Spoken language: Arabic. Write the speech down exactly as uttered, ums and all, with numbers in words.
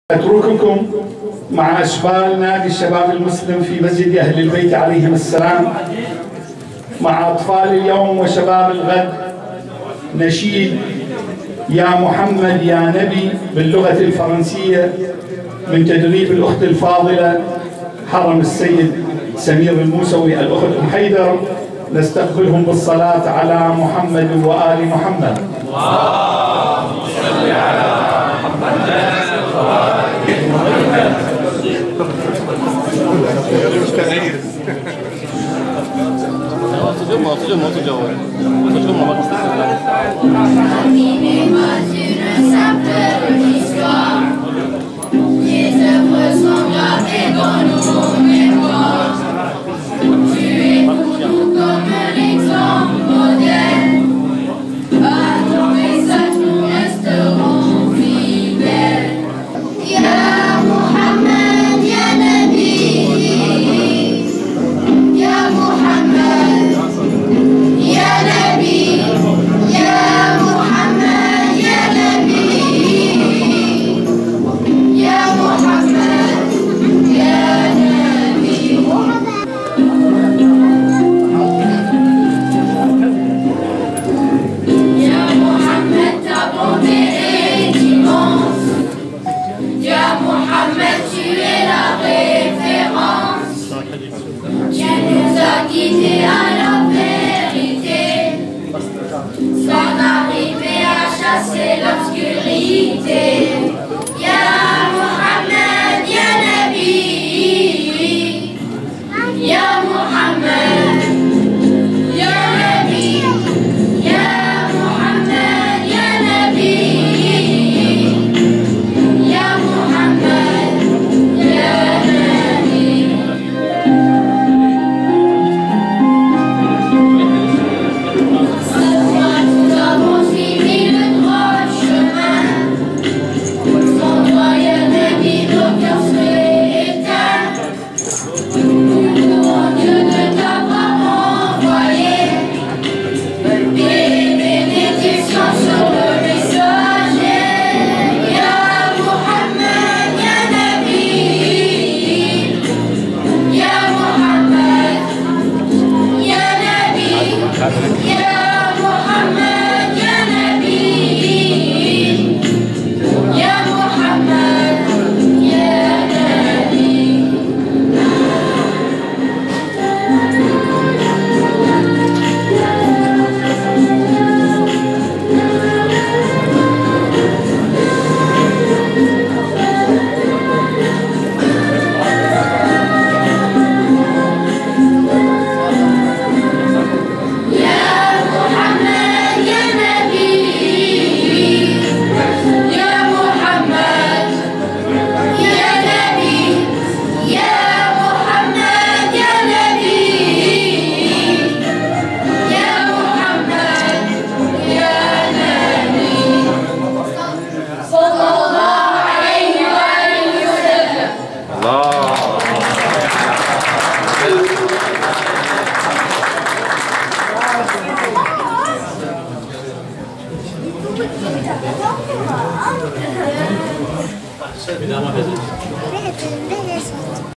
أترككم مع أشبال نادي الشباب المسلم في مسجد أهل البيت عليهم السلام مع أطفال اليوم وشباب الغد نشيد يا محمد يا نبي باللغة الفرنسية من تدريب الأخت الفاضلة حرم السيد سمير الموسوي الأخت أم حيدر. نستقبلهم بالصلاة على محمد وآل محمد. اللهم صل على محمد. Les œuvres sont gravées dans nos mémoires. Tu es pour nous comme l'exemple modèle. À ton message nous resterons fidèles. Ya Muhammad, ya Nabi. Ya Muhammad, ya Nabi. Ya Muhammad, ya Nabi. Ya Muhammad, ya Nabi. Ya Muhammad, ta bonté est immense. Ya Muhammad, tu es la référence. Tu nous as guidés à la vérité, sans arriver à chasser l'obscurité.